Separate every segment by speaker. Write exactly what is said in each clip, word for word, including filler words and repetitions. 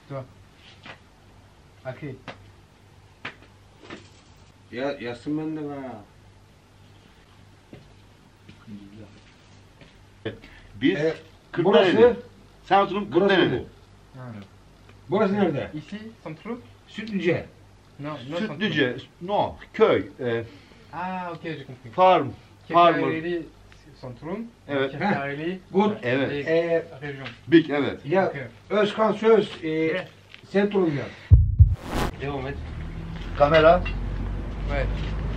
Speaker 1: Toi. Akli.
Speaker 2: Ya yazsın ben de be.
Speaker 3: Biz
Speaker 2: E,
Speaker 3: Kırklareli.
Speaker 2: burası,
Speaker 3: Sen oturup
Speaker 2: burası
Speaker 3: Kırklareli.
Speaker 2: bu. Burası nerede?
Speaker 1: Ici, Centrou?
Speaker 2: Sütlüce.
Speaker 1: Non, non Centrou.
Speaker 3: Sütlüce, no, köy, e,
Speaker 1: Ah, ok, j'ai compris.
Speaker 3: farm, farmer.
Speaker 1: Kefaleli, Centrou.
Speaker 3: Evet.
Speaker 1: Kefaleli,
Speaker 2: Good.
Speaker 3: Evet.
Speaker 1: et
Speaker 2: E,
Speaker 1: région.
Speaker 3: Big, evet.
Speaker 2: ya
Speaker 1: Ok.
Speaker 2: Özkan Söz, e, Sentrum yaz.
Speaker 1: Devam et.
Speaker 3: Kamera.
Speaker 1: Ouais.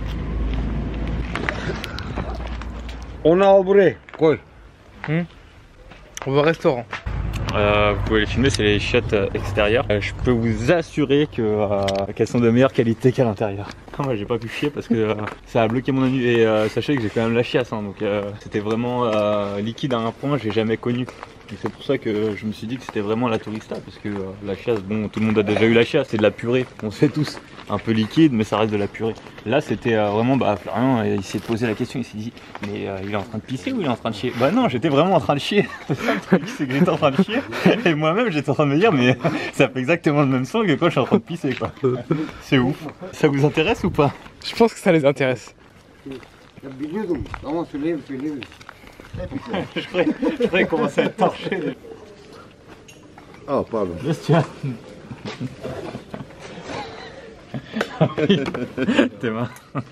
Speaker 2: Onu al buraya koy.
Speaker 1: On va au restaurant.
Speaker 4: Euh, vous pouvez les filmer, c'est les chiottes euh, extérieures. Euh, je peux vous assurer que, euh, qu'elles sont de meilleure qualité qu'à l'intérieur. Moi j'ai pas pu chier parce que euh, ça a bloqué mon anus et euh, sachez que j'ai quand même la chiasse, hein, donc euh, c'était vraiment euh, liquide à un point que j'ai jamais connu. Et c'est pour ça que je me suis dit que c'était vraiment la tourista parce que euh, la chiasse, bon tout le monde a déjà eu la chiasse, c'est de la purée, on sait tous, un peu liquide mais ça reste de la purée. Là c'était euh, vraiment, bah Florian il s'est posé la question, il s'est dit mais euh, il est en train de pisser ou il est en train de chier? Bah non, j'étais vraiment en train de chier, c'est ça le truc, c'est que j'étais en train de chier et moi-même j'étais en train de me dire mais ça fait exactement le même son que quand je suis en train de pisser quoi. C'est ouf. Ça vous intéresse ou pas?
Speaker 1: Je pense que ça les intéresse.
Speaker 2: Ya biliyordum ama söyleyeyim söyleyeyim.
Speaker 4: je, ferais, je ferais commencer à être torché.
Speaker 3: Oh, pardon.
Speaker 4: Tiens. Tes mains.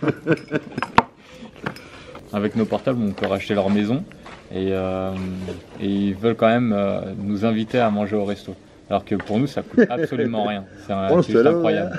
Speaker 4: Avec nos portables, on peut racheter leur maison et, euh, et ils veulent quand même euh, nous inviter à manger au resto. Alors que pour nous, ça coûte absolument rien. C'est un- c'est juste incroyable.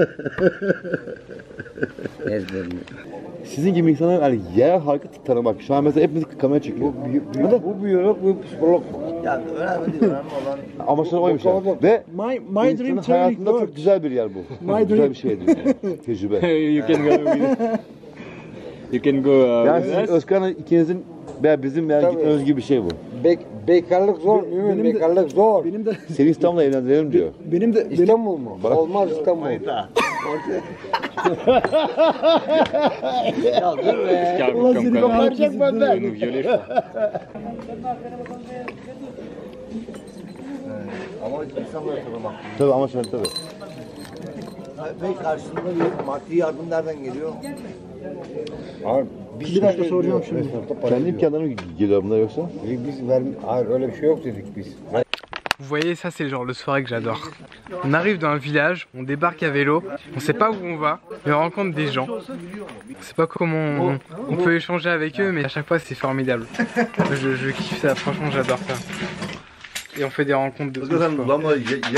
Speaker 3: Sizin gibi insanlar hani yer halkı tanımak. Şu an mesela hepimiz kamera çekiyor.
Speaker 2: Bu, bu biyolog, bu psikolog.
Speaker 5: Ya önemli değil, önemli olan
Speaker 3: Amaçları oymuş yani. Ve
Speaker 6: My, my dream
Speaker 3: insanın
Speaker 6: training
Speaker 3: hayatında çok
Speaker 6: works.
Speaker 3: güzel bir yer bu.
Speaker 6: My
Speaker 3: Güzel
Speaker 6: dream.
Speaker 3: bir şeydir. Tecrübe.
Speaker 4: You can go with, you can go uh,
Speaker 3: Yani
Speaker 4: with
Speaker 3: sizin
Speaker 4: us.
Speaker 3: Özkan'ın ikinizin veya bizim veya
Speaker 2: Tabii.
Speaker 3: gitmemiz gibi bir şey bu.
Speaker 2: Bek, bekarlık zor, mümin
Speaker 6: benim de-
Speaker 2: bekarlık zor.
Speaker 6: Benim de
Speaker 3: Seni İstanbul'la evlendirelim diyor.
Speaker 6: benim de benim,
Speaker 2: İstanbul mu? Olmaz İstanbul.
Speaker 5: ya dur be.
Speaker 4: Car-
Speaker 6: Ulan
Speaker 4: comme
Speaker 6: seni
Speaker 4: quoi,
Speaker 6: kapatacak
Speaker 4: il
Speaker 6: benden.
Speaker 4: va nous violer, je crois.
Speaker 5: Ama insanları tanımak.
Speaker 3: Tabii ama şöyle tabii.
Speaker 5: Ve karşılığında bir maddi yardım nereden geliyor?
Speaker 2: Abi,
Speaker 6: bir dakika soracağım şimdi.
Speaker 3: Kendi imkanlarına mı geliyor bunlar yoksa?
Speaker 2: Biz ver, hayır öyle bir şey yok dedik biz.
Speaker 1: Vous voyez, ça c'est le genre de soirée que j'adore. On arrive dans un village, on débarque à vélo, on sait pas où on va, mais on rencontre des gens. On sait pas comment on, on peut échanger avec eux, mais à chaque fois c'est formidable. Je, je kiffe ça, franchement j'adore ça. Et on fait des rencontres de
Speaker 3: Özkan
Speaker 1: ouf,
Speaker 3: sen
Speaker 1: quoi.
Speaker 3: lamba ya, ya,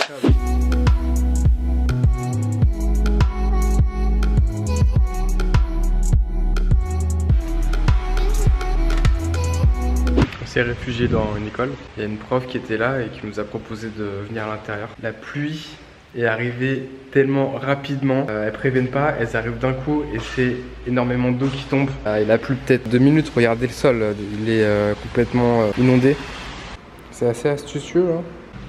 Speaker 1: On s'est réfugié dans une école. Il y a une prof qui était là et qui nous a proposé de venir à l'intérieur. La pluie est arrivée tellement rapidement. Euh, elles préviennent pas, elles arrivent d'un coup et c'est énormément d'eau qui tombe. Euh, il a plu peut-être deux minutes. Regardez le sol, euh, il est euh, complètement euh, inondé. C'est assez astucieux là.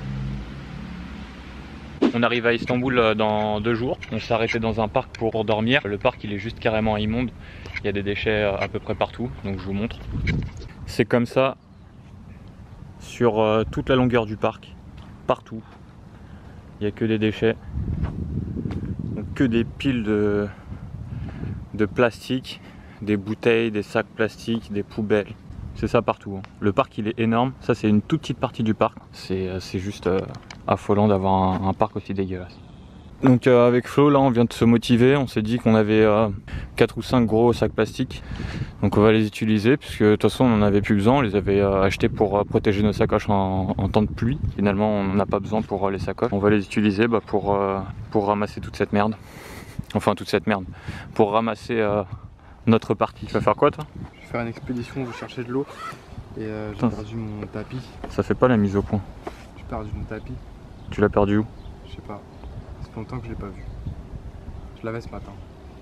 Speaker 4: On arrive à Istanbul euh, dans deux jours. On s'est arrêté dans un parc pour dormir. Le parc il est juste carrément immonde. Il y a des déchets euh, à peu près partout, donc je vous montre. C'est comme ça sur euh, toute la longueur du parc, partout. Il n'y a que des déchets, donc que des piles de, de plastique, des bouteilles, des sacs plastiques, des poubelles. C'est ça partout. Hein. Le parc il est énorme. Ça c'est une toute petite partie du parc. C'est c'est juste euh, affolant d'avoir un, un parc aussi dégueulasse. Donc euh, avec Flo là on vient de se motiver. On s'est dit qu'on avait euh, quatre ou cinq gros sacs plastiques. Donc on va les utiliser puisque de toute façon on n'en avait plus besoin. On les avait euh, achetés pour euh, protéger nos sacoches en, en temps de pluie. Finalement on n'en a pas besoin pour euh, les sacoches. On va les utiliser bah, pour, euh, pour ramasser toute cette merde. Enfin toute cette merde. Pour ramasser euh, notre partie. Tu vas faire quoi toi?
Speaker 1: Je vais faire une expédition, vous chercher de l'eau. Et euh, j'ai
Speaker 4: Putain.
Speaker 1: perdu mon tapis.
Speaker 4: Ça fait pas la mise au point.
Speaker 1: J'ai perdu mon tapis.
Speaker 4: Tu l'as perdu où?
Speaker 1: Je sais pas. Ça fait longtemps que je l'ai pas vu. Je l'avais ce matin.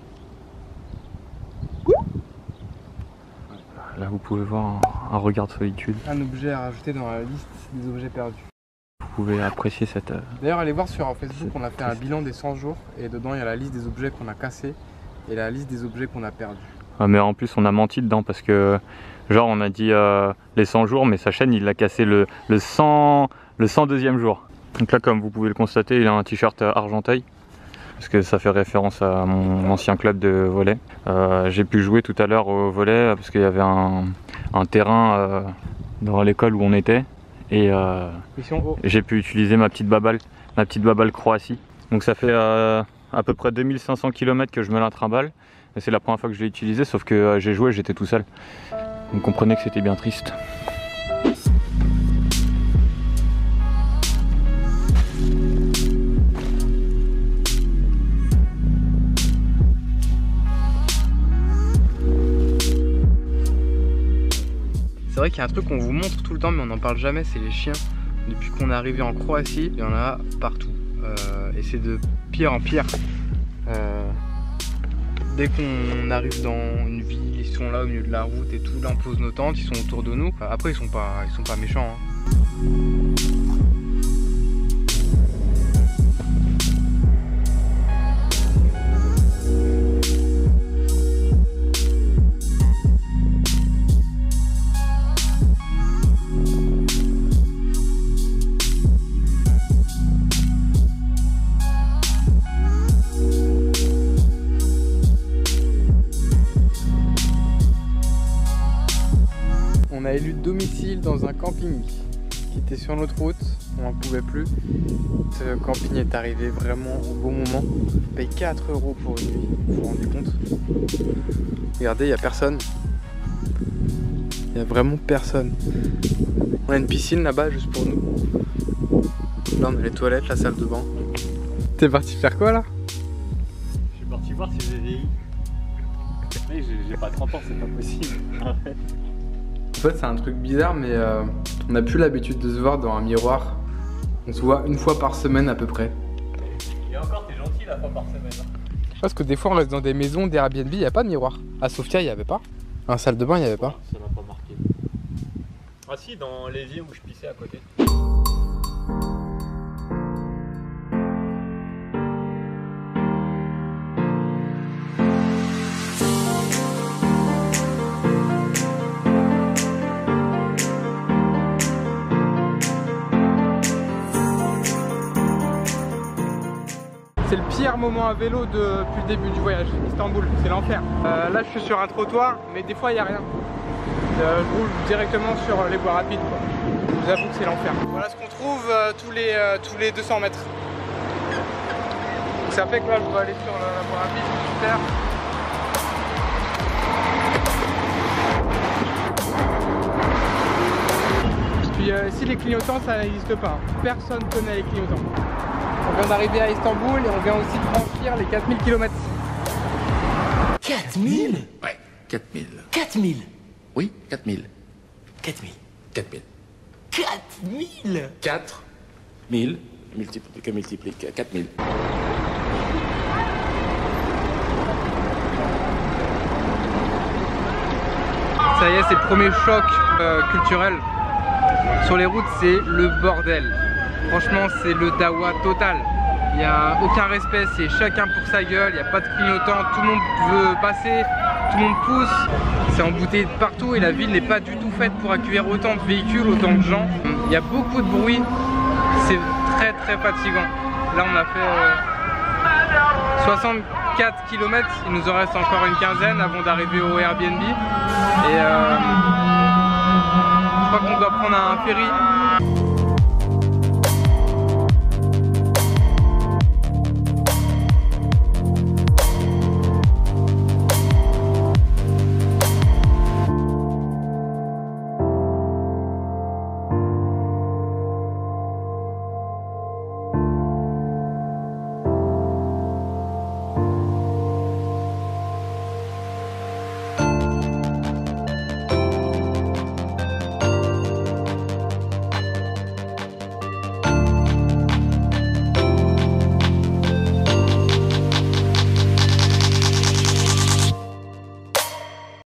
Speaker 4: Là vous pouvez voir un, un regard de solitude.
Speaker 1: Un objet à rajouter dans la liste des objets perdus.
Speaker 4: Vous pouvez apprécier cette... euh,
Speaker 1: D'ailleurs, allez voir sur Facebook,
Speaker 4: C'est
Speaker 1: on a fait un
Speaker 4: triste.
Speaker 1: bilan des cent jours et dedans il y a la liste des objets qu'on a cassés et la liste des objets qu'on a perdus.
Speaker 4: Ah, mais en plus on a menti dedans parce que genre on a dit euh, les cent jours mais sa chaîne il l'a cassé le, le, cent, le cent deuxième jour. Donc là, comme vous pouvez le constater, il a un t-shirt Argenteuil, parce que ça fait référence à mon ancien club de volley. Euh, j'ai pu jouer tout à l'heure au volley parce qu'il y avait un, un terrain euh, dans l'école où on était, et euh, j'ai pu utiliser ma petite baballe, ma petite baballe Croatie. Donc ça fait euh, à peu près deux mille cinq cents kilomètres que je me la trimballe, et c'est la première fois que je l'ai utilisé, sauf que euh, j'ai joué, j'étais tout seul. Vous comprenez que c'était bien triste.
Speaker 1: C'est vrai qu'il y a un truc qu'on vous montre tout le temps mais on n'en parle jamais, c'est les chiens. Depuis qu'on est arrivé en Croatie, il y en a partout. Euh, et c'est de pire en pire. Euh, dès qu'on arrive dans une ville, ils sont là au milieu de la route et tout, là on pose nos tentes, ils sont autour de nous. Après ils sont pas, ils sont pas méchants. Hein. On a élu domicile dans un camping qui était sur notre route, on n'en pouvait plus. Ce camping est arrivé vraiment au bon moment. On paye quatre euros pour une nuit, vous vous rendez compte? Regardez, il n'y a personne. Il n'y a vraiment personne. On a une piscine là-bas juste pour nous. Là on a les toilettes, la salle de bain. T'es parti faire quoi là?
Speaker 4: Je suis parti voir si j'ai vieilli. Mais j'ai pas trente ans, c'est pas possible.
Speaker 1: En fait c'est un truc bizarre mais euh, on n'a plus l'habitude de se voir dans un miroir. On se voit une fois par semaine à peu près.
Speaker 4: Et encore t'es gentil la fois par semaine.
Speaker 1: Parce que des fois on reste dans des maisons, des Airbnb, il n'y a pas de miroir. À Sofia il n'y avait pas. À la salle de bain il n'y avait pas.
Speaker 4: Ça m'a pas marqué. Ah si, dans l'évier où je pissais à côté.
Speaker 1: C'est le pire moment à vélo de, depuis le début du voyage, Istanbul, c'est l'enfer. Euh, là je suis sur un trottoir, mais des fois il n'y a rien. Euh, je roule directement sur les voies rapides, quoi. Je vous avoue que c'est l'enfer. Voilà ce qu'on trouve euh, tous, les, euh, tous les deux cents mètres. Donc ça fait que là je dois aller sur la, la voie rapide, super. Puis euh, si les clignotants ça n'existe pas, hein. Personne connaît les clignotants. On vient d'arriver à Istanbul et on vient aussi de franchir les quatre mille kilomètres.
Speaker 7: quatre mille?
Speaker 8: Ouais, quatre mille.
Speaker 7: quatre mille?
Speaker 8: Oui, quatre mille.
Speaker 7: quatre mille.
Speaker 8: quatre mille.
Speaker 7: quatre mille?
Speaker 8: quatre mille, multiplie, que multiplie, quatre mille.
Speaker 1: Ça y est, c'est le premier choc euh, culturel. Sur les routes, c'est le bordel. Franchement, c'est le dawa total. Il n'y a aucun respect, c'est chacun pour sa gueule, il n'y a pas de clignotant, tout le monde veut passer, tout le monde pousse. C'est embouteillé de partout et la ville n'est pas du tout faite pour accueillir autant de véhicules, autant de gens. Il y a beaucoup de bruit, c'est très très fatigant. Là, on a fait euh, soixante-quatre kilomètres, il nous en reste encore une quinzaine avant d'arriver au Airbnb. Et euh, je crois qu'on doit prendre un ferry.